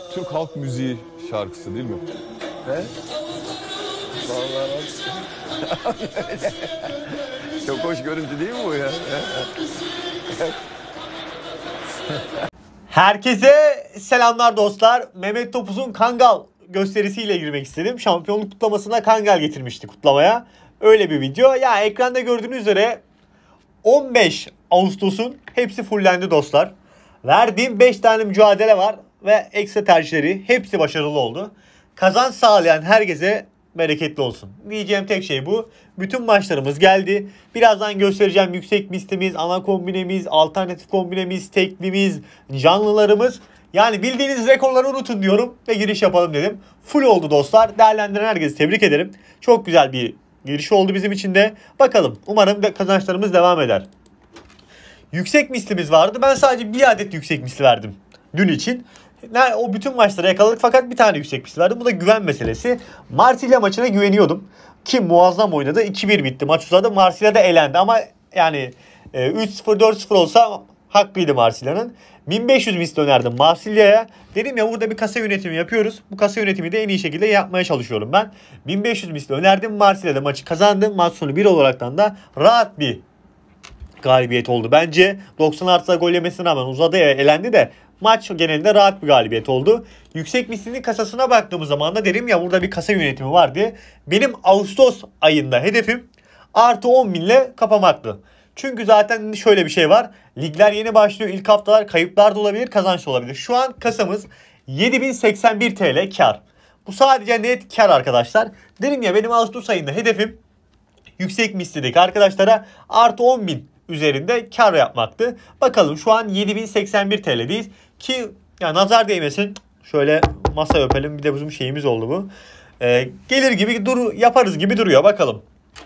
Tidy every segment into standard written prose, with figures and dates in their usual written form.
Türk halk müziği şarkısı değil mi? He? Vallahi çok hoş görüntü değil mi bu ya? Herkese selamlar dostlar. Mehmet Topuz'un Kangal gösterisiyle girmek istedim. Şampiyonluk kutlamasına Kangal getirmişti kutlamaya. Öyle bir video. Ya ekranda gördüğünüz üzere 15 Ağustos'un hepsi fullendi dostlar. Verdiğim 5 tane mücadele var ve ekstra tercihleri hepsi başarılı oldu. Kazanç sağlayan herkese bereketli olsun. Diyeceğim tek şey bu. Bütün maçlarımız geldi. Birazdan göstereceğim yüksek listemiz, ana kombinemiz, alternatif kombinemiz, teklimiz, canlılarımız. Yani bildiğiniz rekorları unutun diyorum ve giriş yapalım dedim. Full oldu dostlar. Değerlendiren herkesi tebrik ederim. Çok güzel bir giriş oldu bizim için de. Bakalım, umarım kazançlarımız devam eder. Yüksek mislimiz vardı. Ben sadece bir adet yüksek misli verdim dün için. O bütün maçları yakaladık fakat bir tane yüksek misli verdim. Bu da güven meselesi. Marsilya maçına güveniyordum. Ki muazzam oynadı. 2-1 bitti. Maç uzadı. Marsilya da elendi ama yani 3-0 4-0 olsa hakkıydı Marsilya'nın. 1500 misli önerdim Marsilya'ya. Dedim ya, burada bir kasa yönetimi yapıyoruz. Bu kasa yönetimi de en iyi şekilde yapmaya çalışıyorum ben. 1500 misli önerdim. Marsilya'da maçı kazandı. Maç sonu 1 olaraktan da rahat bir galibiyet oldu. Bence 90 artıda gol yemesine rağmen uzadı, elendi de maç genelinde rahat bir galibiyet oldu. Yüksek mislinin kasasına baktığımız zaman da dedim ya, burada bir kasa yönetimi vardı. Benim Ağustos ayında hedefim artı 10.000 ile kapamaktı. Çünkü zaten şöyle bir şey var. Ligler yeni başlıyor. İlk haftalar kayıplar da olabilir, kazanç da olabilir. Şu an kasamız 7081 TL kar. Bu sadece net kar arkadaşlar. Dedim ya, benim Ağustos ayında hedefim yüksek mislideki arkadaşlara artı 10.000 üzerinde kar yapmaktı. Bakalım, şu an 7081 TL'deyiz. Ki ya nazar değmesin. Şöyle masaya öpelim. Bir de bizim şeyimiz oldu bu. Gelir gibi yaparız gibi duruyor. Bakalım.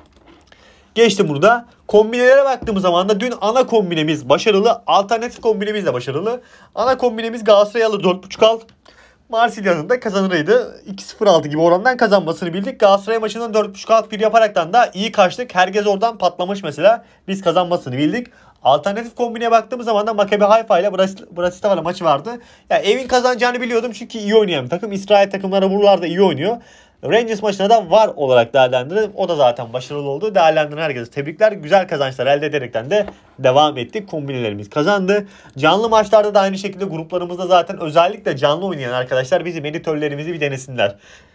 Geçtim burada. Kombinelere baktığımız zaman da dün ana kombinemiz başarılı. Alternatif kombinemiz de başarılı. Ana kombinemiz Galatasaray'ı 4.5 al. Marsilya'nın da kazanırıydı. 2-0-6 gibi orandan kazanmasını bildik. Galatasaray maçından 4.5 alt 1 yaparaktan da iyi kaçtık. Herkes oradan patlamış mesela. Biz kazanmasını bildik. Alternatif kombineye baktığımız zaman da Maccabi Haifa ile Bratislava maçı vardı. Ya evin kazanacağını biliyordum çünkü iyi oynayan bir takım. İsrail takımları buralarda iyi oynuyor. Rangers maçına da var olarak değerlendirdim. O da zaten başarılı oldu. Değerlendiren herkese tebrikler. Güzel kazançlar elde ederekten de devam ettik. Kombinelerimiz kazandı. Canlı maçlarda da aynı şekilde gruplarımızda zaten özellikle canlı oynayan arkadaşlar bizim editörlerimizi bir denesinler.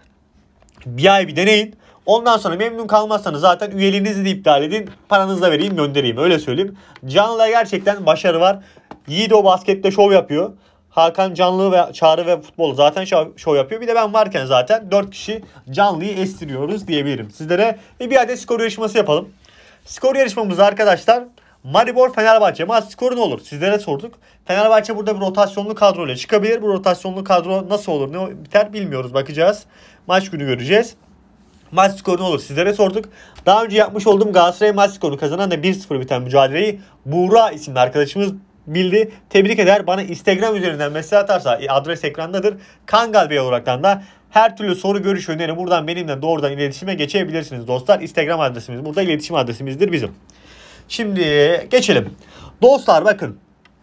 Bir ay bir deneyin. Ondan sonra memnun kalmazsanız zaten üyeliğinizi de iptal edin. Paranızı da vereyim, göndereyim. Öyle söyleyeyim. Canlıda gerçekten başarı var. Yiğido baskette şov yapıyor. Hakan canlı ve Çağrı ve futbol zaten şov yapıyor. Bir de ben varken zaten 4 kişi canlıyı estiriyoruz diyebilirim sizlere. Bir adet skor yarışması yapalım. Skor yarışmamızda arkadaşlar Maribor Fenerbahçe maç skoru ne olur? Sizlere sorduk. Fenerbahçe burada bir rotasyonlu kadroyla çıkabilir. Bu rotasyonlu kadro nasıl olur, ne biter bilmiyoruz. Bakacağız. Maç günü göreceğiz. Maç skoru ne olur? Sizlere sorduk. Daha önce yapmış olduğum Galatasaray maç skoru kazanan da 1-0 biten mücadeleyi Buğra isimli arkadaşımız bildi. Tebrik eder. Bana Instagram üzerinden mesaj atarsa adres ekrandadır. Kangal Bey olaraktan da her türlü soru, görüş, öneri buradan benimle doğrudan iletişime geçebilirsiniz dostlar. Instagram adresimiz burada, iletişim adresimizdir bizim. Şimdi geçelim. Dostlar bakın.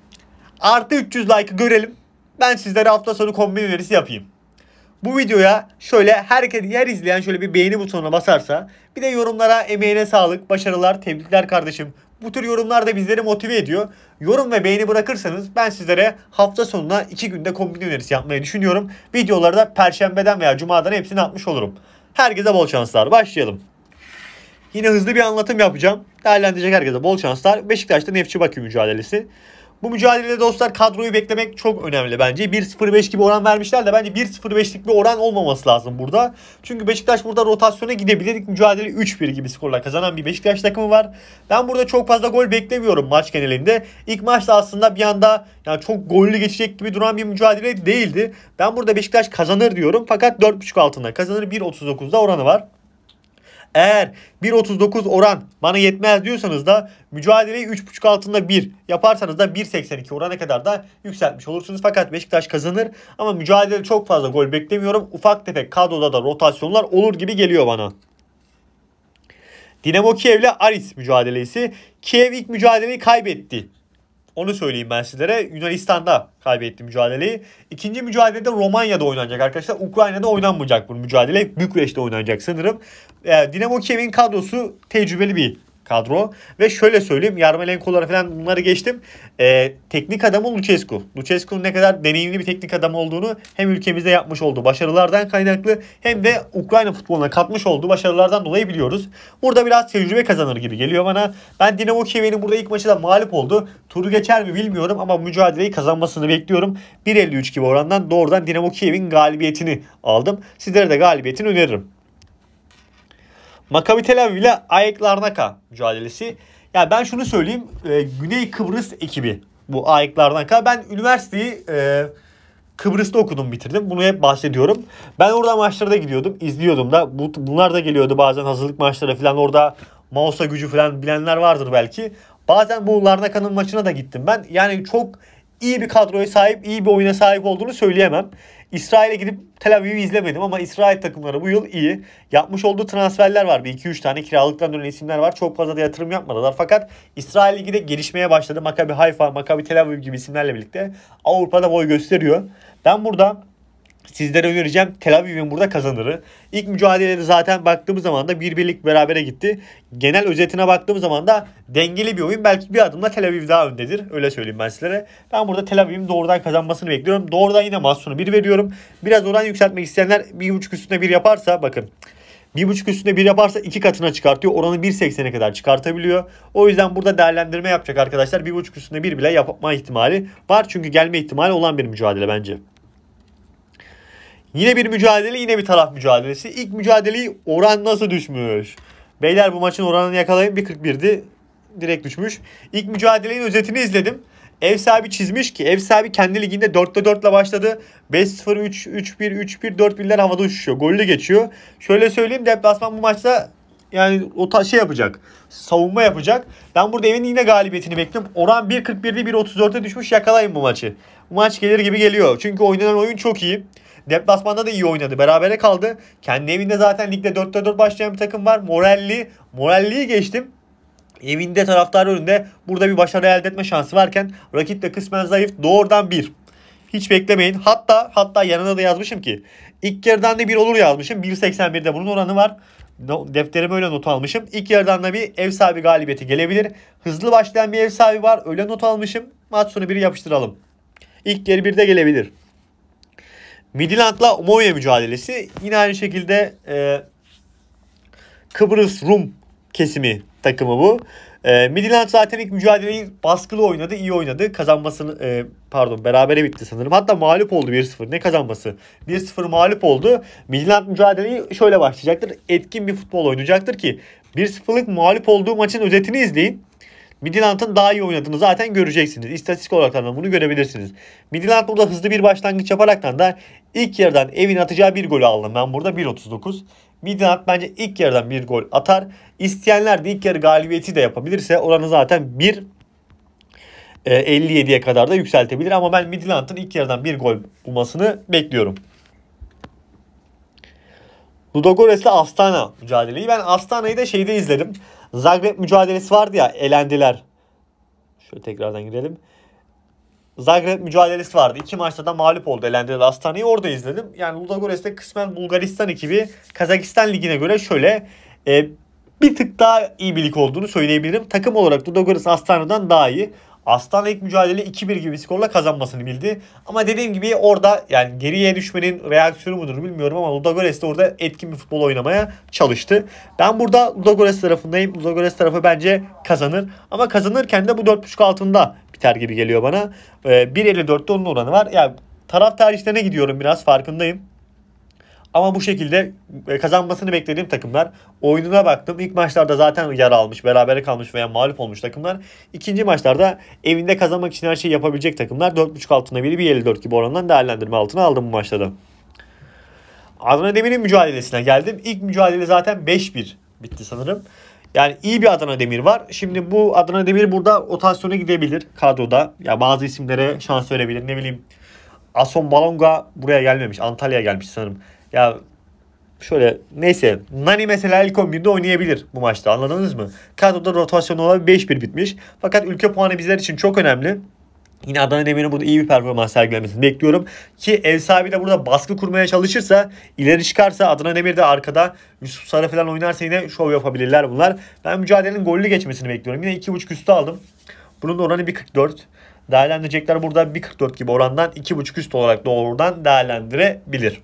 Artı 300 like'ı görelim. Ben sizlere hafta sonu kombin önerisi yapayım. Bu videoya şöyle her izleyen şöyle bir beğeni butonuna basarsa, bir de yorumlara emeğine sağlık, başarılar, tebrikler kardeşim. Bu tür yorumlar da bizleri motive ediyor. Yorum ve beğeni bırakırsanız ben sizlere hafta sonuna 2 günde kombin önerisi yapmayı düşünüyorum. Videoları da Perşembeden veya Cuma'dan hepsini atmış olurum. Herkese bol şanslar. Başlayalım. Yine hızlı bir anlatım yapacağım. Değerlendirecek herkese bol şanslar. Beşiktaş'ta Nefçi Bakü mücadelesi. Bu mücadelede dostlar kadroyu beklemek çok önemli bence. 1.05 gibi oran vermişler de bence 1.05'lik bir oran olmaması lazım burada. Çünkü Beşiktaş burada rotasyona gidebilir. İlk mücadele 3-1 gibi skorla kazanan bir Beşiktaş takımı var. Ben burada çok fazla gol beklemiyorum maç genelinde. İlk maçta aslında bir anda yani çok gollü geçecek gibi duran bir mücadele değildi. Ben burada Beşiktaş kazanır diyorum. Fakat 4.5 altında kazanır, 1.39'da oranı var. Eğer 1.39 oran bana yetmez diyorsanız da mücadeleyi 3.5 altında 1 yaparsanız da 1.82 orana kadar da yükseltmiş olursunuz. Fakat Beşiktaş kazanır ama mücadelede çok fazla gol beklemiyorum. Ufak tefek kadroda da rotasyonlar olur gibi geliyor bana. Dinamo Kiev ile Aris mücadelesi. Kiev ilk mücadeleyi kaybetti. Onu söyleyeyim ben sizlere. Yunanistan'da kaybetti mücadeleyi. İkinci mücadelede Romanya'da oynanacak arkadaşlar. Ukrayna'da oynanmayacak bu mücadele. Bükreş'te oynanacak sanırım. Dinamo Kiev'in kadrosu tecrübeli bir kadro. Ve şöyle söyleyeyim. Yarmolenko'ları falan bunları geçtim. Teknik adamı Lucescu. Lucescu'nun ne kadar deneyimli bir teknik adam olduğunu hem ülkemizde yapmış olduğu başarılardan kaynaklı hem de Ukrayna futboluna katmış olduğu başarılardan dolayı biliyoruz. Burada biraz tecrübe kazanır gibi geliyor bana. Ben Dinamo Kiev'in burada ilk maçı da mağlup oldu. Turu geçer mi bilmiyorum ama mücadeleyi kazanmasını bekliyorum. 1.53 gibi orandan doğrudan Dinamo Kiev'in galibiyetini aldım. Sizlere de galibiyetini öneririm. Maccabi Tel Aviv ile AEK Larnaka mücadelesi. Ya ben şunu söyleyeyim. Güney Kıbrıs ekibi bu AEK Larnaka. Ben üniversiteyi Kıbrıs'ta okudum, bitirdim. Bunu hep bahsediyorum. Ben orada maçlara da gidiyordum. İzliyordum da. Bunlar da geliyordu bazen hazırlık maçlara falan. Orada Mausa gücü falan bilenler vardır belki. Bazen bu Larnaka'nın maçına da gittim ben. Yani çok iyi bir kadroya sahip, iyi bir oyuna sahip olduğunu söyleyemem. İsrail'e gidip Tel Aviv'i izlemedim ama İsrail takımları bu yıl iyi. Yapmış olduğu transferler var. Bir 2-3 tane kiralıktan dönen isimler var. Çok fazla da yatırım yapmadılar. Fakat İsrail Ligi de gelişmeye başladı. Maccabi Haifa, Maccabi Tel Aviv gibi isimlerle birlikte Avrupa'da boy gösteriyor. Ben burada sizlere önereceğim Tel Aviv'in burada kazanırı. İlk mücadeleleri zaten baktığımız zaman da 1-1'lik berabere gitti. Genel özetine baktığımız zaman da dengeli bir oyun. Belki bir adımla Tel Aviv daha öndedir. Öyle söyleyeyim ben sizlere. Ben burada Tel Aviv'in doğrudan kazanmasını bekliyorum. Doğrudan yine maç sonu 1 veriyorum. Biraz oran yükseltmek isteyenler 1.5 üstüne 1 yaparsa bakın. 1.5 üstüne 1 yaparsa 2 katına çıkartıyor. Oranı 1.80'e kadar çıkartabiliyor. O yüzden burada değerlendirme yapacak arkadaşlar. 1.5 üstüne 1 bile yapma ihtimali var. Çünkü gelme ihtimali olan bir mücadele bence. Yine bir mücadele, yine bir taraf mücadelesi. İlk mücadeleyi oran nasıl düşmüş? Beyler bu maçın oranını yakalayın. 1.41'di. Direkt düşmüş. İlk mücadelenin özetini izledim. Ev sahibi çizmiş ki ev sahibi kendi liginde 4'te 4 ile başladı. 5-0, 3-1, 3-1, 4-1'ler havada uçuşuyor. Gollü geçiyor. Şöyle söyleyeyim, deplasman bu maçta yani o şey yapacak. Savunma yapacak. Ben burada evin yine galibiyetini bekliyorum. Oran 1.41'di, 1.34'e düşmüş. Yakalayın bu maçı. Bu maç gelir gibi geliyor. Çünkü oynanan oyun çok iyi. Deplasmanda da iyi oynadı. Berabere kaldı. Kendi evinde zaten ligde 4'te 4 başlayan bir takım var. Moralli'yi geçtim. Evinde taraftar önünde burada bir başarı elde etme şansı varken rakip de kısmen zayıf. Doğrudan 1. Hiç beklemeyin. Hatta yanına da yazmışım ki ilk yarıdan da 1 olur yazmışım. 1.81'de bunun oranı var. Defterime öyle not almışım. İlk yarıdan da bir ev sahibi galibiyeti gelebilir. Hızlı başlayan bir ev sahibi var. Öyle not almışım. Maç sonu 1'i yapıştıralım. İlk yarı 1'de gelebilir. Midland'la Umoya mücadelesi. Yine aynı şekilde Kıbrıs Rum kesimi takımı bu. Midland zaten ilk mücadeleyi baskılı oynadı, iyi oynadı. Kazanmasını berabere bitti sanırım. Hatta mağlup oldu 1-0. Ne kazanması? 1-0 mağlup oldu. Midland mücadeleyi şöyle başlayacaktır. Etkin bir futbol oynayacaktır ki 1-0'lık mağlup olduğu maçın özetini izleyin. Midland'ın daha iyi oynadığını zaten göreceksiniz. İstatistik olarak da bunu görebilirsiniz. Midland burada hızlı bir başlangıç yaparaktan da ilk yarıdan evin atacağı bir golü aldım. Ben burada 1.39. Midland bence ilk yarıdan bir gol atar. İsteyenler de ilk yarı galibiyeti de yapabilirse oranı zaten 1.57'ye kadar da yükseltebilir. Ama ben Midland'ın ilk yarıdan bir gol bulmasını bekliyorum. Ludogorets ile Astana mücadeleyi. Ben Astana'yı da şeyde izledim. Zagreb mücadelesi vardı ya, elendiler. Şöyle tekrardan girelim. Zagreb mücadelesi vardı. 2 maçta da mağlup oldu, elendiler Astana'yı. Orada izledim. Yani Ludogorets'te kısmen Bulgaristan ekibi Kazakistan ligine göre şöyle bir tık daha iyi bir lig olduğunu söyleyebilirim. Takım olarak Ludogorets Astana'dan daha iyi. Astana ilk mücadele 2-1 gibi bir skorla kazanmasını bildi. Ama dediğim gibi orada yani geriye düşmenin reaksiyonu mudur bilmiyorum ama Ludogorets de orada etkin bir futbol oynamaya çalıştı. Ben burada Ludogorets tarafındayım. Ludogorets tarafı bence kazanır. Ama kazanırken de bu 4.5 altında biter gibi geliyor bana. 1.54'te onun oranı var. Yani taraf tercihlerine gidiyorum, biraz farkındayım. Ama bu şekilde kazanmasını beklediğim takımlar. Oyununa baktım. İlk maçlarda zaten yara almış, berabere kalmış veya mağlup olmuş takımlar. İkinci maçlarda evinde kazanmak için her şeyi yapabilecek takımlar. 4.5 altında biri 1.54 gibi orandan değerlendirme altına aldım bu maçlarda. Adana Demir'in mücadelesine geldim. İlk mücadele zaten 5-1 bitti sanırım. Yani iyi bir Adana Demir var. Şimdi bu Adana Demir burada rotasyona gidebilir kadroda. Ya bazı isimlere şans verebilir. Ne bileyim, Ason Balonga buraya gelmemiş. Antalya'ya gelmiş sanırım. Ya şöyle neyse, Nani mesela ilk 11'de oynayabilir bu maçta, anladınız mı? Kadroda rotasyon olarak 5-1 bitmiş. Fakat ülke puanı bizler için çok önemli. Yine Adana Demir'in burada iyi bir performans sergilemesini bekliyorum. Ki ev sahibi de burada baskı kurmaya çalışırsa, ileri çıkarsa, Adana Demir de arkada Yusuf Sarı falan oynarsa yine şov yapabilirler bunlar. Ben mücadelenin gollü geçmesini bekliyorum. Yine 2.5 üstü aldım. Bunun da oranı 1.44. Değerlendirecekler burada 1.44 gibi orandan 2.5 üst olarak doğrudan değerlendirebilir.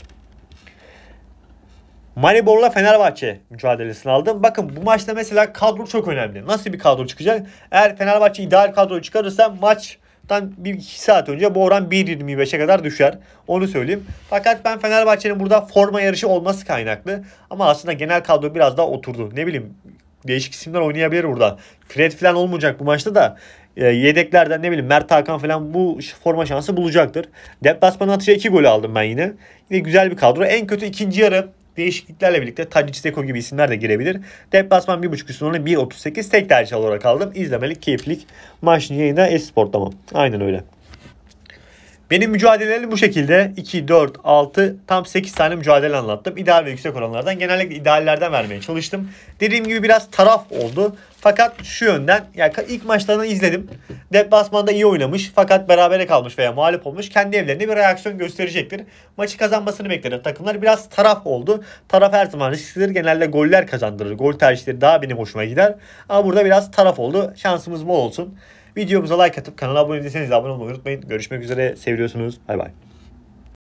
Maribor'la Fenerbahçe mücadelesini aldım. Bakın bu maçta mesela kadro çok önemli. Nasıl bir kadro çıkacak? Eğer Fenerbahçe ideal kadroyu çıkarırsa maçtan 1-2 saat önce bu oran 1.25'e kadar düşer. Onu söyleyeyim. Fakat ben Fenerbahçe'nin burada forma yarışı olması kaynaklı. Ama aslında genel kadro biraz daha oturdu. Ne bileyim, değişik isimler oynayabilir burada. Fred falan olmayacak bu maçta da. Yedeklerden ne bileyim Mert Hakan falan bu forma şansı bulacaktır. Deplasman atışa 2 golü aldım ben yine. Yine güzel bir kadro. En kötü ikinci yarı değişikliklerle birlikte Tadic, Dzeko gibi isimler de girebilir. Deplasman 1.5 üstü oranı 1.38 tek tercih olarak aldım. İzlemelik, keyiflik. Maçın yayında Esport tamam. Aynen öyle. Benim mücadelelerim bu şekilde. 2, 4, 6 tam 8 tane mücadele anlattım. İdeal ve yüksek oranlardan. Genellikle ideallerden vermeye çalıştım. Dediğim gibi biraz taraf oldu. Fakat şu yönden, yani ilk maçlarını izledim. Deplasmanda iyi oynamış fakat berabere kalmış veya mağlup olmuş. Kendi evlerinde bir reaksiyon gösterecektir. Maçı kazanmasını beklenen takımlar biraz taraf oldu. Taraf her zaman risklidir. Genelde goller kazandırır. Gol tercihleri daha benim hoşuma gider. Ama burada biraz taraf oldu. Şansımız bol olsun. Videomuza like atıp kanala abone değilseniz abone olmayı unutmayın. Görüşmek üzere. Seviyorsunuz. Bay bay.